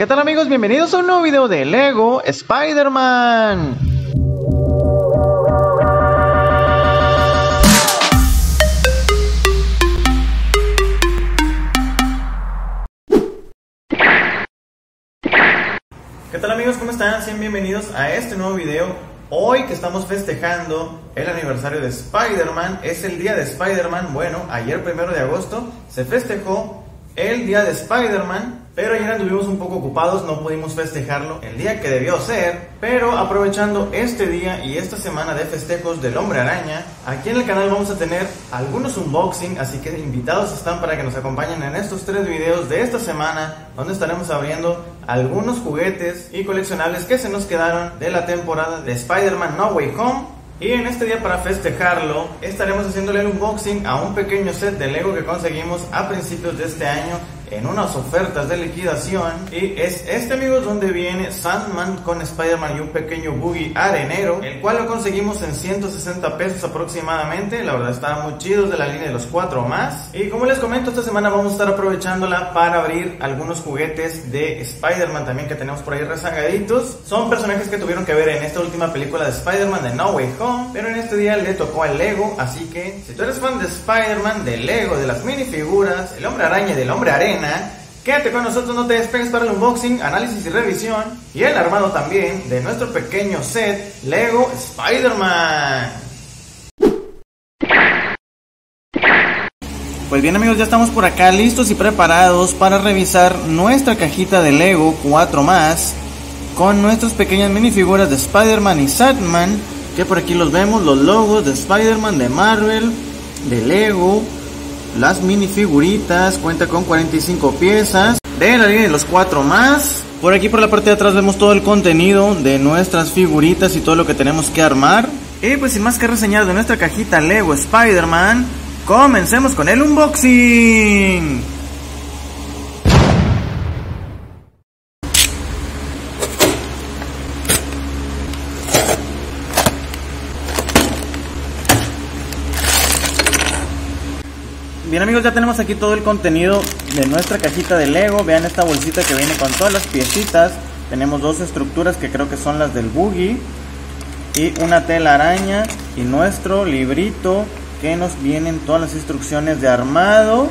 ¿Qué tal amigos? Bienvenidos a un nuevo video de Lego Spider-Man. ¿Qué tal amigos? ¿Cómo están? Sean bienvenidos a este nuevo video. Hoy que estamos festejando el aniversario de Spider-Man, es el día de Spider-Man. Bueno, ayer 1 de agosto se festejó el día de Spider-Man, pero ayer anduvimos un poco ocupados, no pudimos festejarlo el día que debió ser. Pero aprovechando este día y esta semana de festejos del Hombre Araña, aquí en el canal vamos a tener algunos unboxing, así que invitados están para que nos acompañen en estos 3 videos de esta semana, donde estaremos abriendo algunos juguetes y coleccionables que se nos quedaron de la temporada de Spider-Man No Way Home. Y en este día, para festejarlo, estaremos haciéndole el unboxing a un pequeño set de Lego que conseguimos a principios de este año en unas ofertas de liquidación. Y es este, amigos, donde viene Sandman con Spider-Man y un pequeño buggy arenero, el cual lo conseguimos en 160 pesos aproximadamente. La verdad está muy chido, de la línea de los 4 más. Y como les comento, esta semana vamos a estar aprovechándola para abrir algunos juguetes de Spider-Man también que tenemos por ahí rezagaditos. Son personajes que tuvieron que ver en esta última película de Spider-Man de No Way Home, pero en este día le tocó al Lego. Así que si tú eres fan de Spider-Man, de Lego, de las minifiguras, el Hombre Araña y del Hombre Arena, quédate con nosotros, no te despegues para el unboxing, análisis y revisión y el armado también de nuestro pequeño set Lego Spider-Man. Pues bien amigos, ya estamos por acá listos y preparados para revisar nuestra cajita de Lego 4 más con nuestras pequeñas minifiguras de Spider-Man y Sandman, que por aquí los vemos, los logos de Spider-Man, de Marvel, de Lego. Las minifiguritas, cuenta con 45 piezas de la línea de los 4 más. Por aquí por la parte de atrás vemos todo el contenido de nuestras figuritas y todo lo que tenemos que armar. Y pues sin más que reseñar de nuestra cajita Lego Spider-Man, comencemos con el unboxing. Bien amigos, ya tenemos aquí todo el contenido de nuestra cajita de Lego. Vean esta bolsita que viene con todas las piecitas. Tenemos 2 estructuras que creo que son las del buggy y una tela araña y nuestro librito que nos vienen todas las instrucciones de armado.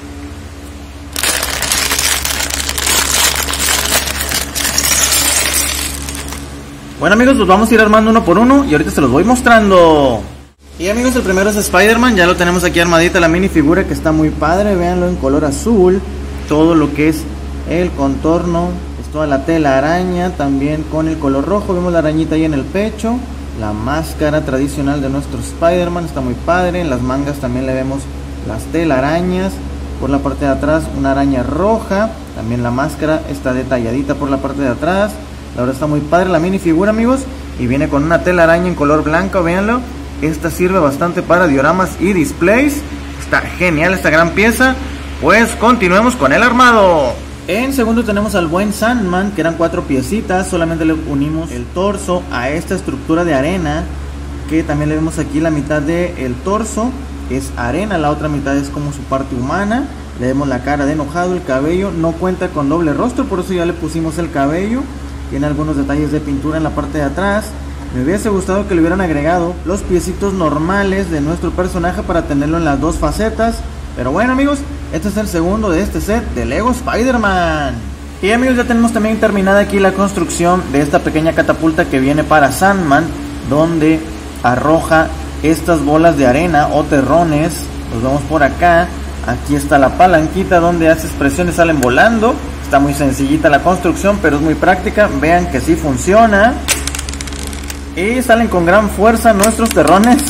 Bueno amigos, los vamos a ir armando uno por uno y ahorita se los voy mostrando. Y amigos, el primero es Spider-Man, ya lo tenemos aquí armadita la minifigura, que está muy padre, véanlo en color azul, todo lo que es el contorno, es toda la tela araña, también con el color rojo, vemos la arañita ahí en el pecho, la máscara tradicional de nuestro Spider-Man, está muy padre, en las mangas también le vemos las telarañas, por la parte de atrás una araña roja, también la máscara está detalladita por la parte de atrás, la verdad está muy padre la minifigura amigos, y viene con una telaraña en color blanco, véanlo. Esta sirve bastante para dioramas y displays. Está genial esta gran pieza. Pues continuemos con el armado. En segundo tenemos al buen Sandman, que eran 4 piecitas. Solamente le unimos el torso a esta estructura de arena, que también le vemos aquí la mitad del torso es arena, la otra mitad es como su parte humana. Le vemos la cara de enojado, el cabello no cuenta con doble rostro, por eso ya le pusimos el cabello. Tiene algunos detalles de pintura en la parte de atrás. Me hubiese gustado que le hubieran agregado los piecitos normales de nuestro personaje para tenerlo en las 2 facetas. Pero bueno amigos, este es el segundo de este set de Lego Spider-Man. Y amigos, ya tenemos también terminada aquí la construcción de esta pequeña catapulta que viene para Sandman, donde arroja estas bolas de arena o terrones. Los vemos por acá. Aquí está la palanquita donde haces presiones, salen volando. Está muy sencillita la construcción, pero es muy práctica. Vean que sí funciona. Y salen con gran fuerza nuestros terrones.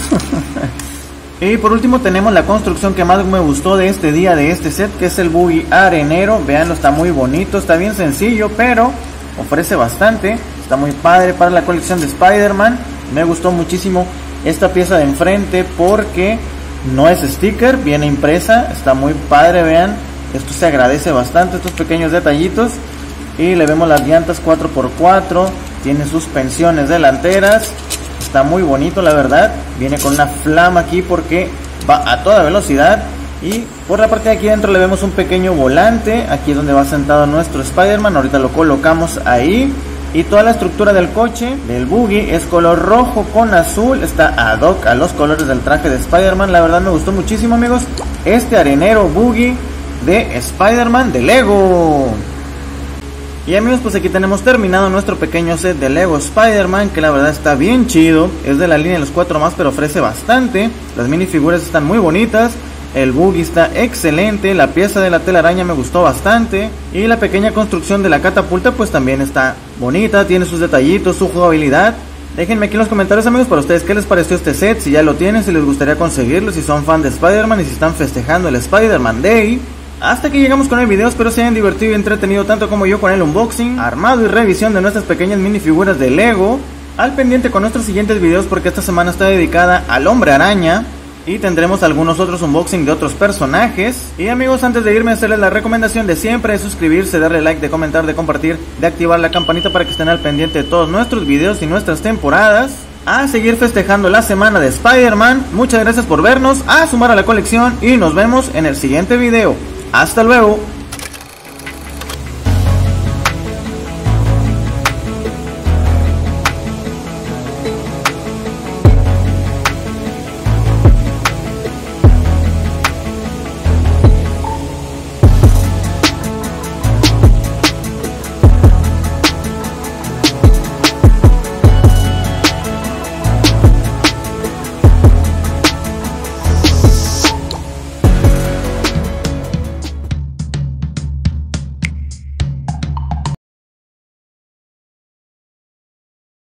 Y por último tenemos la construcción que más me gustó de este día, de este set, que es el buggy arenero. Veanlo, está muy bonito, está bien sencillo, pero ofrece bastante. Está muy padre para la colección de Spider-Man. Me gustó muchísimo esta pieza de enfrente porque no es sticker, viene impresa. Está muy padre, vean. Esto se agradece bastante, estos pequeños detallitos. Y le vemos las llantas 4x4. Tiene suspensiones delanteras. Está muy bonito la verdad. Viene con una flama aquí porque va a toda velocidad. Y Por la parte de aquí adentro le vemos un pequeño volante, aquí es donde va sentado nuestro Spider-Man, ahorita lo colocamos ahí. Y toda la estructura del coche, del buggy, es color rojo con azul, está ad hoc a los colores del traje de Spider-Man. La verdad me gustó muchísimo, amigos, este arenero buggy de Spider-Man de Lego. Y amigos, pues aquí tenemos terminado nuestro pequeño set de Lego Spider-Man, que la verdad está bien chido. Es de la línea de los 4 más, pero ofrece bastante. Las minifiguras están muy bonitas. El buggy está excelente, la pieza de la telaraña me gustó bastante. Y la pequeña construcción de la catapulta pues también está bonita, tiene sus detallitos, su jugabilidad. Déjenme aquí en los comentarios, amigos, para ustedes qué les pareció este set, si ya lo tienen, si les gustaría conseguirlo, si son fan de Spider-Man y si están festejando el Spider-Man Day. Hasta aquí llegamos con el video, espero se hayan divertido y entretenido tanto como yo con el unboxing, armado y revisión de nuestras pequeñas minifiguras de Lego. Al pendiente con nuestros siguientes videos porque esta semana está dedicada al Hombre Araña. Y tendremos algunos otros unboxing de otros personajes. Y amigos, antes de irme, hacerles la recomendación de siempre: de suscribirse, darle like, de comentar, de compartir, de activar la campanita para que estén al pendiente de todos nuestros videos y nuestras temporadas. A seguir festejando la semana de Spider-Man. Muchas gracias por vernos, a sumar a la colección y nos vemos en el siguiente video. Hasta luego.